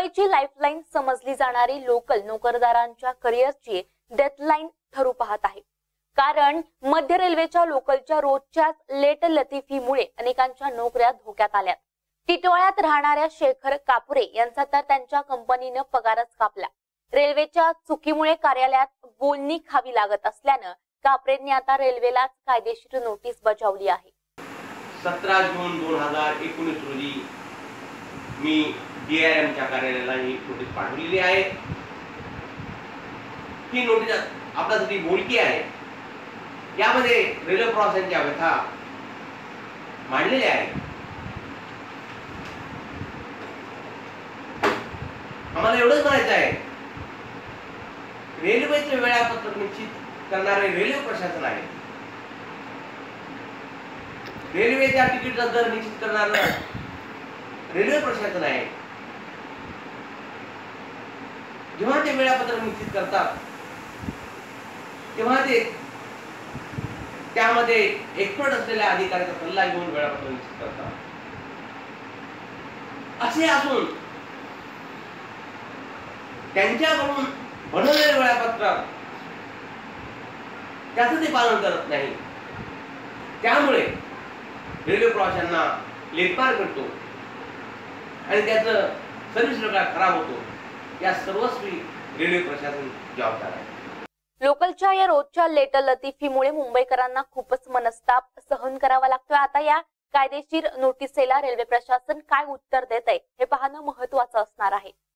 मुंबईची लाईफलाईन समजली जाणारी लोकल नोकरदारांच्या करिअरची डेथलाईन ठरू पाहत आहे। कारण मध्य रेल्वेच्या लोकलच्या रोजच्याच लेट लतीफीमुळे अनेकांच्या नोकऱ्या धोक्यात आल्या। टिटवाळ्यात राहणाऱ्या शेखर कापुरे यांचा तर त्यांच्या कंपनीने पगारच कापला। रेल्वेच्या चुकीमुळे कार्यालयात बोलणी खावी लागत असल्याने कापरेंनी आता रेल्वेलाच कायदेशीर नोटीस बजावली आहे। 17 जून 2019 रोजी मी DRMच्या कार्यालयाला ही नोटीस पाठवलेली आहे। ही नोटीस आपल्यासाठी बोलकी आहे। यामध्ये रेल्वे प्रवाशांच्या व्यथा मांडलेल्या आहेत। आम्हाला एवढंच म्हणायचं आहे, रेल्वेचे वेळापत्रक निश्चित करणारे रेल्वे प्रशासन आहे। रेल्वेच्या तिकीटचा दर निश्चित करणारे रेल्वे प्रशासन आहे। जेव्हा ते वेळापत्रक निश्चित करतात तेव्हा ते त्यामध्ये एक्सपर्ट असलेल्या अधिकाऱ्याचा सल्ला घेऊन वेळापत्रक निश्चित करतात। असे असून त्यांच्याकडून बनवलेले वेळापत्रक त्याचं ते पालन करत नाही। त्यामुळे रेल्वे प्रवाशांना लेटमार करतो आणि त्याचं सर्व्हिस रेकॉर्ड खराब होतो। या सर्वस्वी रेल्वे प्रशासन जबाबदार आहे। लोकलच्या या रोजच्या लेट लतीफीमुळे मुंबईकरांना खूपच मनस्ताप सहन करावा लागतोय। आता या कायदेशीर नोटिसेला रेल्वे प्रशासन काय उत्तर देत आहे हे पाहणं महत्त्वाचं असणार आहे।